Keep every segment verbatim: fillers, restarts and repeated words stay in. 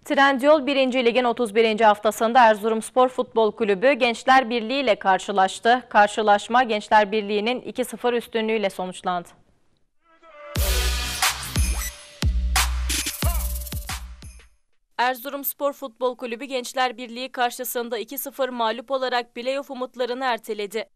Trendyol birinci Lig'in otuz birinci haftasında Erzurumspor Futbol Kulübü Gençler Birliği ile karşılaştı. Karşılaşma Gençler Birliği'nin iki sıfır üstünlüğüyle sonuçlandı. Erzurumspor Futbol Kulübü Gençler Birliği karşısında iki sıfır mağlup olarak playoff umutlarını erteledi.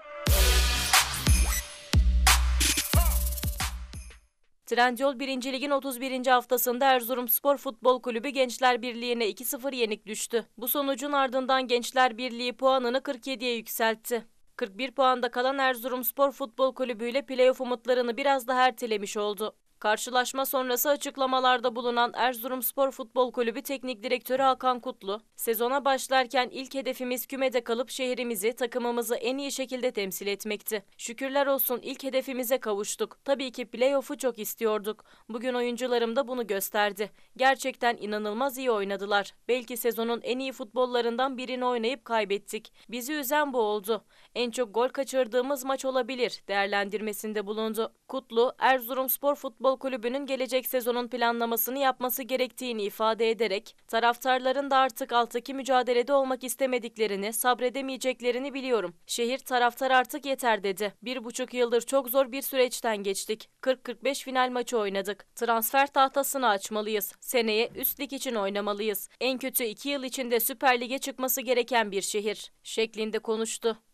Trendyol birinci Lig'in otuz birinci haftasında Erzurumspor Futbol Kulübü Gençler Birliği'ne iki sıfır yenik düştü. Bu sonucun ardından Gençler Birliği puanını kırk yediye yükseltti. kırk bir puanda kalan Erzurumspor Futbol Kulübü ile playoff umutlarını biraz daha ertelemiş oldu. Karşılaşma sonrası açıklamalarda bulunan Erzurumspor Futbol Kulübü Teknik Direktörü Hakan Kutlu, "Sezona başlarken ilk hedefimiz kümede kalıp şehrimizi, takımımızı en iyi şekilde temsil etmekti. Şükürler olsun ilk hedefimize kavuştuk. Tabii ki playoff'u çok istiyorduk. Bugün oyuncularım da bunu gösterdi. Gerçekten inanılmaz iyi oynadılar. Belki sezonun en iyi futbollarından birini oynayıp kaybettik. Bizi üzen bu oldu. En çok gol kaçırdığımız maç olabilir" değerlendirmesinde bulundu. Kutlu, Erzurumspor Futbol Kulübü'nün gelecek sezonun planlamasını yapması gerektiğini ifade ederek, taraftarların da artık alttaki mücadelede olmak istemediklerini, sabredemeyeceklerini biliyorum. Şehir taraftar artık yeter dedi. Bir buçuk yıldır çok zor bir süreçten geçtik. kırk kırk beş final maçı oynadık. Transfer tahtasını açmalıyız. Seneye üst lig için oynamalıyız. En kötü iki yıl içinde Süper Lig'e çıkması gereken bir şehir şeklinde konuştu.